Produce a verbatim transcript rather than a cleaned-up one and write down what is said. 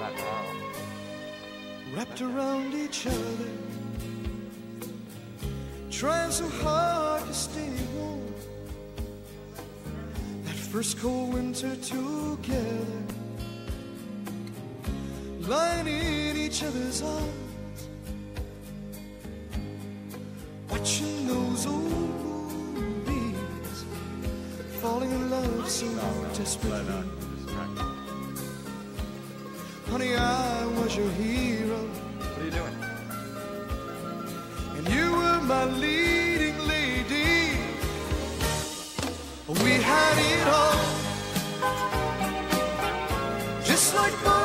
wrapped around each other, trying so hard to stay warm. That first cold winter together, lying in each other's arms, watching those old movies, falling in love so desperately. Honey, I was your hero. What are you doing? And you were my leading lady. We had it all, just like